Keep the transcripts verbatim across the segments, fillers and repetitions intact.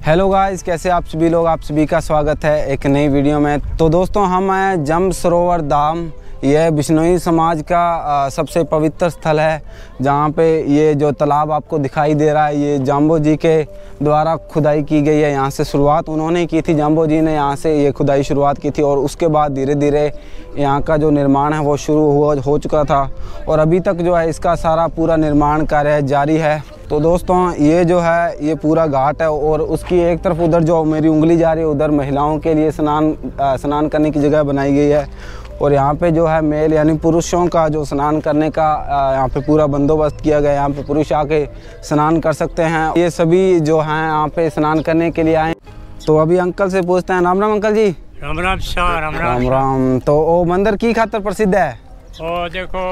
Hello guys, कैसे आप सभी लोग। आप सभी का स्वागत है एक नई वीडियो में। तो दोस्तों हम हैं जम सरोवर धाम। यह बिश्नोई समाज का आ, सबसे पवित्र स्थल है, जहाँ पे ये जो तालाब आपको दिखाई दे रहा है ये जाम्बो जी के द्वारा खुदाई की गई है। यहाँ से शुरुआत उन्होंने की थी, जाम्बो जी ने यहाँ से ये खुदाई शुरुआत की थी और उसके बाद धीरे धीरे यहाँ का जो निर्माण है वो शुरू हुआ हो चुका था और अभी तक जो है इसका सारा पूरा निर्माण कार्य जारी है। तो दोस्तों ये जो है ये पूरा घाट है और उसकी एक तरफ उधर जो मेरी उंगली जा रही है उधर महिलाओं के लिए स्नान स्नान करने की जगह बनाई गई है और यहाँ पे जो है मेल यानी पुरुषों का जो स्नान करने का यहाँ पे पूरा बंदोबस्त किया गया है। यहाँ पे पुरुष आके स्नान कर सकते हैं। ये सभी जो हैं यहाँ पे स्नान करने के लिए आए। तो अभी अंकल से पूछते हैं। राम राम अंकल जी। राम राम शाह। राम राम राम राम। तो वो मंदिर की खातर प्रसिद्ध है? ओ देखो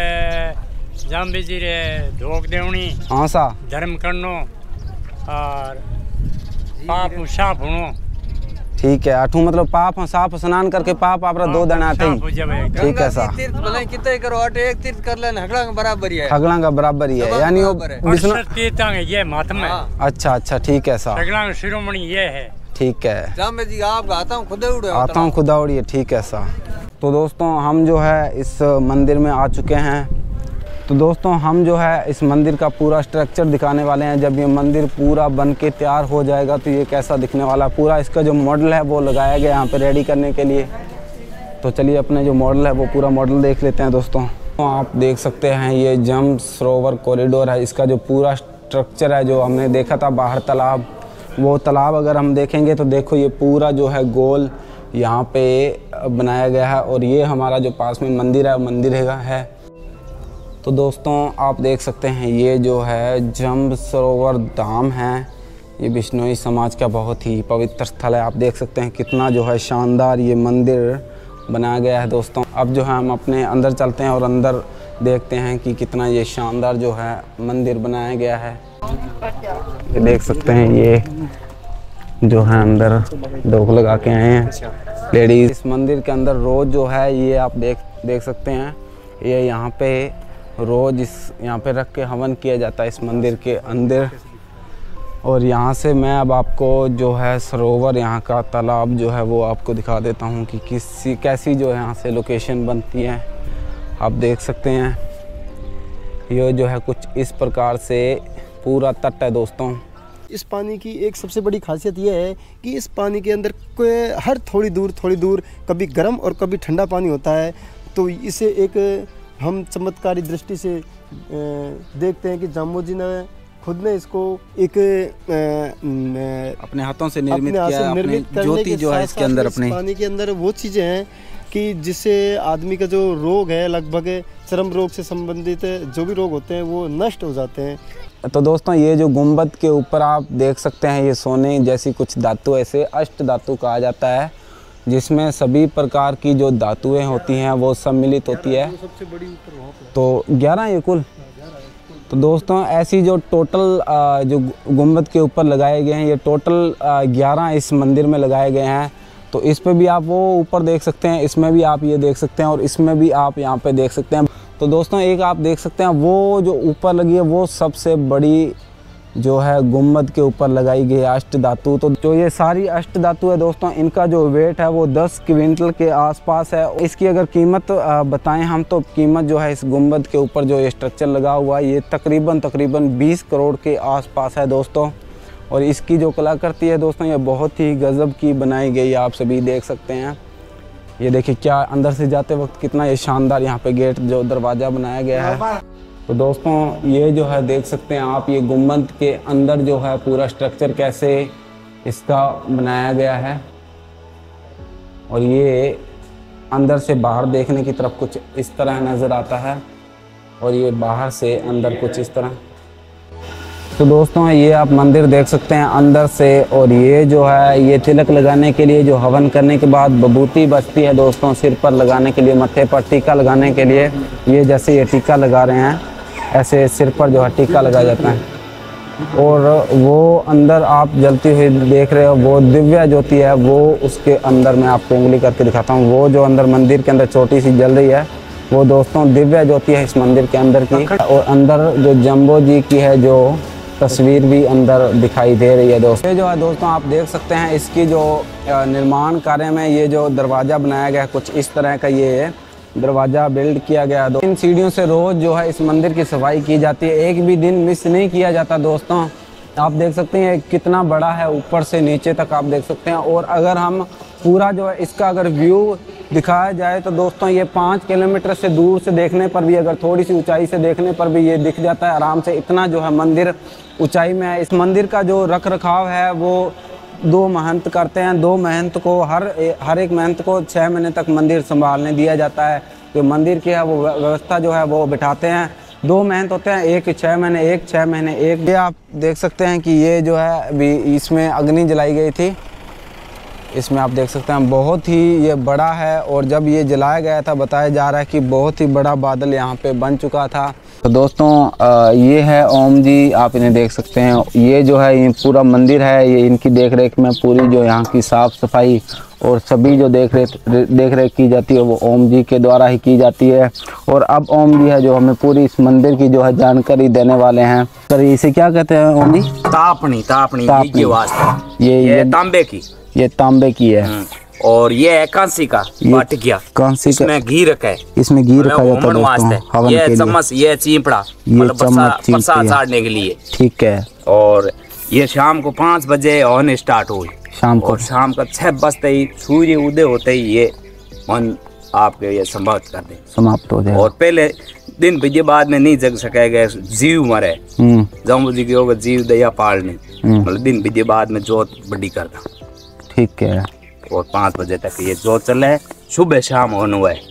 जाम्बी जी रे धोक देवनी हाँ सा धर्म करनो और पाप साफ होनो। ठीक है। अठू मतलब पाप साफ स्नान करके पाप आप दो दिन आते ही। ठीक है सा तीर्थ भले कितने करो अटे एक तीर्थ कर लेना हगड़ा का बराबर ही है। हगड़ा का बराबर ही है यानी वो विष्णु तीर्थ ये महात्मा है। अच्छा अच्छा ठीक है सा। हगड़ा का शिरोमणि ये है। ठीक है। जाम्बे जी आप आता हूँ खुदा उड़े आता हूँ खुदा उड़िए। ठीक है सा। तो दोस्तों हम जो है इस मंदिर में आ चुके हैं। तो दोस्तों हम जो है इस मंदिर का पूरा स्ट्रक्चर दिखाने वाले हैं। जब ये मंदिर पूरा बन के तैयार हो जाएगा तो ये कैसा दिखने वाला है। पूरा इसका जो मॉडल है वो लगाया गया यहाँ पे रेडी करने के लिए। तो चलिए अपने जो मॉडल है वो पूरा मॉडल देख लेते हैं दोस्तों। तो आप देख सकते हैं ये जम सरोवर कॉरिडोर है। इसका जो पूरा स्ट्रक्चर है जो हमने देखा था बाहर तालाब, वो तालाब अगर हम देखेंगे तो देखो ये पूरा जो है गोल यहाँ पे बनाया गया है और ये हमारा जो पास में मंदिर है मंदिर है। तो दोस्तों आप देख सकते हैं ये जो है जम सरोवर धाम है। ये बिश्नोई समाज का बहुत ही पवित्र स्थल है। आप देख सकते हैं कितना जो है शानदार ये मंदिर बनाया गया है दोस्तों। अब जो है हम अपने अंदर चलते हैं और अंदर देखते हैं कि कितना ये शानदार जो है मंदिर बनाया गया है। ये देख सकते हैं ये जो है अंदर डोक लगा के आए हैं लेडीज। इस मंदिर के अंदर रोज़ जो है ये आप देख देख सकते हैं ये यहाँ पे रोज़ इस यहाँ पे रख के हवन किया जाता है इस मंदिर के अंदर। और यहाँ से मैं अब आपको जो है सरोवर यहाँ का तालाब जो है वो आपको दिखा देता हूँ कि किसी कैसी जो है यहाँ से लोकेशन बनती है। आप देख सकते हैं ये जो है कुछ इस प्रकार से पूरा तट है दोस्तों। इस पानी की एक सबसे बड़ी खासियत यह है कि इस पानी के अंदर हर थोड़ी दूर थोड़ी दूर कभी गर्म और कभी ठंडा पानी होता है। तो इसे एक हम चमत्कारी दृष्टि से देखते हैं कि जाम्बो जी ने खुद ने इसको एक अपने हाथों से निर्मित किया। निर्मित अपने ज्योति जो है इसके अंदर अपने पानी के अंदर वो चीज़ें हैं कि जिससे आदमी का जो रोग है लगभग चर्म रोग से संबंधित जो भी रोग होते हैं वो नष्ट हो जाते हैं। तो दोस्तों ये जो गुंबद के ऊपर आप देख सकते हैं ये सोने जैसी कुछ धातु ऐसे अष्ट धातु कहा जाता है जिसमें सभी प्रकार की जो धातुएं होती हैं वो सम्मिलित होती है। तो ग्यारह ये कुल। तो दोस्तों ऐसी जो टोटल जो गुंबद के ऊपर लगाए गए हैं ये टोटल ग्यारह इस मंदिर में लगाए गए हैं। तो इस पे भी आप वो ऊपर देख सकते हैं, इसमें भी आप ये देख सकते हैं और इसमें भी आप यहाँ पे देख सकते हैं। तो दोस्तों एक आप देख सकते हैं वो जो ऊपर लगी है वो सबसे बड़ी जो है गुंबद के ऊपर लगाई गई अष्ट धातु। तो जो ये सारी अष्ट धातु है दोस्तों इनका जो वेट है वो दस क्विंटल के आसपास है। इसकी अगर कीमत बताएं हम तो कीमत जो है इस गुंबद के ऊपर जो ये स्ट्रक्चर लगा हुआ है ये तकरीबन तकरीबन बीस करोड़ के आसपास है दोस्तों। और इसकी जो कलाकृति है दोस्तों ये बहुत ही गजब की बनाई गई है। आप सभी देख सकते हैं ये देखिए क्या अंदर से जाते वक्त कितना ये शानदार यहाँ पे गेट जो दरवाज़ा बनाया गया है। तो दोस्तों ये जो है देख सकते हैं आप ये गुंबद के अंदर जो है पूरा स्ट्रक्चर कैसे इसका बनाया गया है और ये अंदर से बाहर देखने की तरफ कुछ इस तरह नज़र आता है और ये बाहर से अंदर कुछ इस तरह। तो दोस्तों ये आप मंदिर देख सकते हैं अंदर से और ये जो है ये तिलक लगाने के लिए जो हवन करने के बाद बबूती बचती है दोस्तों सिर पर लगाने के लिए, मत्थे पर टीका लगाने के लिए। ये जैसे ये टीका लगा रहे हैं ऐसे सिर पर जो है टीका लगाया जाता है। और वो अंदर आप जलती हुई देख रहे हो वो दिव्य ज्योति है वो उसके अंदर मैं आपको उंगली करके दिखाता हूँ। वो जो अंदर मंदिर के अंदर छोटी सी जल रही है वो दोस्तों दिव्य ज्योति है इस मंदिर के अंदर की। और अंदर जो जाम्बो जी की है जो तस्वीर भी अंदर दिखाई दे रही है दोस्तों। ये जो है दोस्तों आप देख सकते हैं इसकी जो निर्माण कार्य में ये जो दरवाज़ा बनाया गया है कुछ इस तरह का ये दरवाज़ा बिल्ड किया गया है। इन सीढ़ियों से रोज़ जो है इस मंदिर की सफाई की जाती है, एक भी दिन मिस नहीं किया जाता दोस्तों। आप देख सकते हैं कितना बड़ा है, ऊपर से नीचे तक आप देख सकते हैं। और अगर हम पूरा जो है इसका अगर व्यू दिखाया जाए तो दोस्तों ये पाँच किलोमीटर से दूर से देखने पर भी, अगर थोड़ी सी ऊंचाई से देखने पर भी ये दिख जाता है आराम से, इतना जो है मंदिर ऊंचाई में है। इस मंदिर का जो रख रखाव है वो दो महंत करते हैं। दो महंत को हर हर एक महंत को छः महीने तक मंदिर संभालने दिया जाता है। जो मंदिर की है वो व्यवस्था जो है वो बिठाते हैं। दो महंत होते हैं, एक छः महीने एक छः महीने एक। ये आप देख सकते हैं कि ये जो है अभी इसमें अग्नि जलाई गई थी। इसमें आप देख सकते हैं बहुत ही ये बड़ा है और जब ये जलाया गया था बताया जा रहा है कि बहुत ही बड़ा बादल यहाँ पे बन चुका था। तो दोस्तों ये है ओम जी, आप इन्हें देख सकते हैं। ये जो है ये पूरा मंदिर है, ये इनकी देख रेख में पूरी जो यहाँ की साफ़ सफाई और सभी जो देख रेख देख रेख की जाती है वो ओम जी के द्वारा ही की जाती है। और अब ओम जी है जो हमें पूरी इस मंदिर की जो है जानकारी देने वाले हैं। सर इसे क्या कहते हैं ओम जी? तापनी तापनी, तापनी। ये वास्ते ये, ये ये तांबे की, ये तांबे की है। और ये है कांसी का वाटिकिया, कांसी का, इसमें घी रखा है, इसमें घी रखा जाता है वास्ते। हवन ये के लिए। चम्मच, ये चिंपड़ा, ये मतलब चम्मच प्रसाद चाड़ने के लिए। ठीक है। और ये शाम को पाँच बजे हवन स्टार्ट हुई शाम को, और शाम का छह बजते ही सूर्य उदय होते ही ये हवन आपके ये समाप्त कर दे, समाप्त हो जाए। और पहले दिन बजे बाद में नहीं जग सकेगा, जीव मरे जाम्बू जी की होगा जीव दया पालने, मतलब दिन बजे बाद में जोत बड़ी करता। ठीक है। और पाँच बजे तक ये जोत चले, सुबह शाम होने हुआ है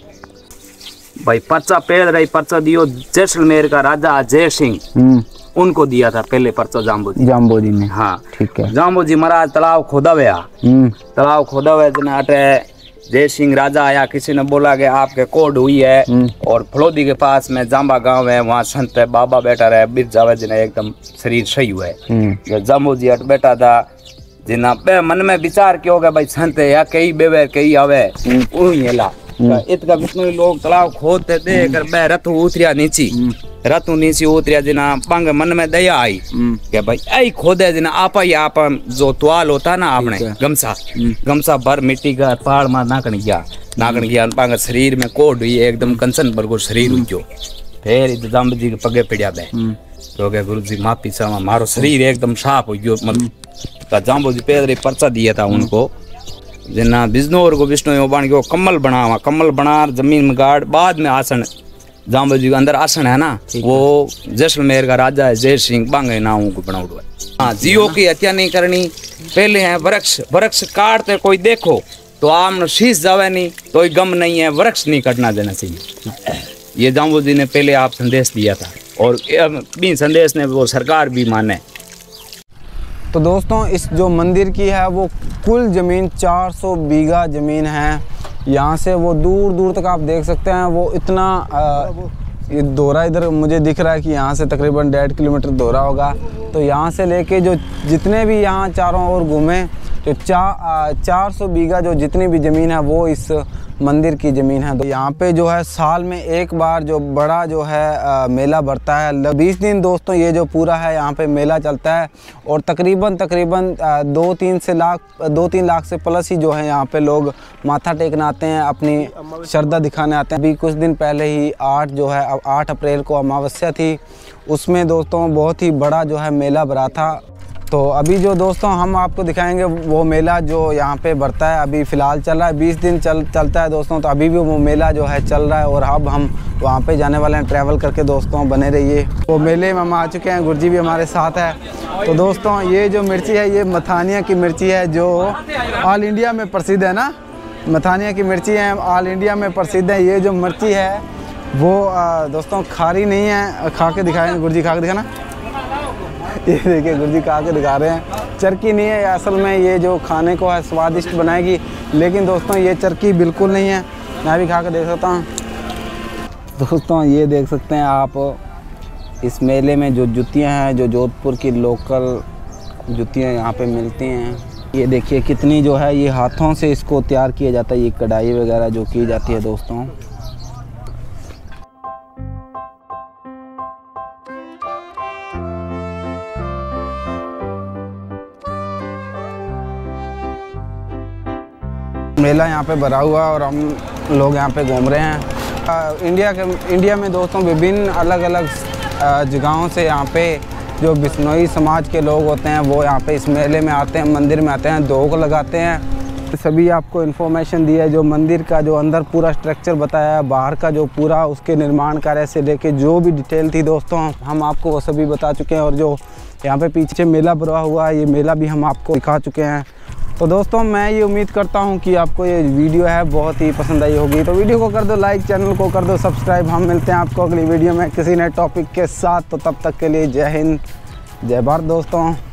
भाई। पर्चा पेड़ रही, पर्चा दियो जैसलमेर का राजा अजय सिंह, उनको दिया था पहले पर्चा जाम्बू जी जाम्बू जी ने। हाँ ठीक है। जाम्बू जी महाराज तालाब खोदा हुआ, तालाब खोदा हुआ जना अटे जय सिंह राजा आया, किसी ने बोला कि आपके कोड हुई है। और फलोदी के पास में जाम्बा गांव है, वहाँ संत है बाबा बैठा रहे, बिर जावे जिन्हें एकदम शरीर सही हुआ है। जाम्बू जी अट बैठा था, जिना पे मन में विचार क्यों गया भाई संत है या कई बेवे कई आवे ला इतका विष्णु लोग तालाब खोदते दे कर बे रथ उतरिया नीची, रथ नीचे उतरिया जिना पंग मन में दया आई कि भाई आई खोदे जिना आपा ही आपा जो त्वाल होता ना आपने गमसा गमसा भर मिट्टी का पहाड़ में नाकन गया नाकन गया पांग शरीर में कोड हुई एकदम कंचन पर को शरीर हुई। फिर जाम्बू जी के पगे पिड़िया बे तो क्या गुरु जी माफी चाहवा, मारो शरीर एकदम साफ हो गयो। मतलब जाम्बू जी पैदल पर्चा दिया था उनको, जिन्ना विष्णु और को विष्णु बन गयो कमल बनावा, कमल बना जमीन में गाड़, बाद में आसन जाम्बू जी के अंदर आसन है ना, वो जैसलमेर का राजा है जय सिंह बांगे नाम को बनाओ है। हाँ, जीवों की हत्या नहीं करनी। पहले है वृक्ष, वृक्ष काटते कोई देखो तो आम शीश जावे नहीं, कोई गम नहीं है, वृक्ष नहीं कटना देना चाहिए। ये जाम्बू जी ने पहले आप संदेश दिया था और भी संदेश ने वो सरकार भी माने। तो दोस्तों इस जो मंदिर की है वो कुल ज़मीन चार सौ बीघा ज़मीन है। यहाँ से वो दूर दूर तक आप देख सकते हैं, वो इतना आ, ये दोहरा इधर मुझे दिख रहा है कि यहाँ से तकरीबन डेढ़ किलोमीटर दोहरा होगा। तो यहाँ से लेके जो जितने भी यहाँ चारों ओर घूमे तो चा चार सौ बीघा जो जितनी भी ज़मीन है वो इस मंदिर की ज़मीन है। तो यहाँ पे जो है साल में एक बार जो बड़ा जो है आ, मेला बढ़ता है। बीस दिन दोस्तों ये जो पूरा है यहाँ पे मेला चलता है और तकरीबन तकरीबन आ, दो तीन से लाख दो तीन लाख से प्लस ही जो है यहाँ पे लोग माथा टेकने आते हैं, अपनी श्रद्धा दिखाने आते हैं। अभी कुछ दिन पहले ही आठ जो है अब आठ अप्रैल को अमावस्या थी, उसमें दोस्तों बहुत ही बड़ा जो है मेला भरा था। तो अभी जो दोस्तों हम आपको दिखाएंगे वो मेला जो यहाँ पे बढ़ता है, अभी फ़िलहाल चल रहा है, बीस दिन चल चलता है दोस्तों। तो अभी भी वो मेला जो है चल रहा है और अब हम वहाँ पे जाने वाले हैं। ट्रैवल करके दोस्तों बने रहिए। तो मेले में हम आ चुके हैं, गुरुजी भी हमारे साथ है। तो दोस्तों ये जो मिर्ची है ये मथानिया की मिर्ची है जो ऑल इंडिया में प्रसिद्ध है ना, मथानिया की मिर्ची है ऑल इंडिया में प्रसिद्ध है। ये जो मिर्ची है वो दोस्तों खारी नहीं है, खा के दिखाएँ गुरुजी, खा के दिखाना। ये देखिए गुरुजी खा के दिखा रहे हैं, चरकी नहीं है असल में, ये जो खाने को है स्वादिष्ट बनाएगी, लेकिन दोस्तों ये चरकी बिल्कुल नहीं है। मैं भी खा के देख सकता हूँ। दोस्तों ये देख सकते हैं आप इस मेले में जो जुतियाँ हैं, जो जोधपुर की लोकल जुतियाँ यहाँ पे मिलती हैं। ये देखिए कितनी जो है ये हाथों से इसको तैयार किया जाता है, ये कढ़ाई वगैरह जो की जाती है दोस्तों। मेला यहाँ पे भरा हुआ है और हम लोग यहाँ पे घूम रहे हैं। आ, इंडिया के इंडिया में दोस्तों विभिन्न अलग अलग जगहों से यहाँ पे जो बिश्नोई समाज के लोग होते हैं वो यहाँ पे इस मेले में आते हैं, मंदिर में आते हैं, धोख लगाते हैं। सभी आपको इन्फॉर्मेशन दी है, जो मंदिर का जो अंदर पूरा स्ट्रक्चर बताया है, बाहर का जो पूरा उसके निर्माण कार्य से लेके जो भी डिटेल थी दोस्तों हम आपको वो सभी बता चुके हैं। और जो यहाँ पे पीछे मेला भरा हुआ है ये मेला भी हम आपको दिखा चुके हैं। तो दोस्तों मैं ये उम्मीद करता हूँ कि आपको ये वीडियो है बहुत ही पसंद आई होगी। तो वीडियो को कर दो लाइक, चैनल को कर दो सब्सक्राइब। हम मिलते हैं आपको अगली वीडियो में किसी नए टॉपिक के साथ। तो तब तक के लिए जय हिंद, जय भारत दोस्तों।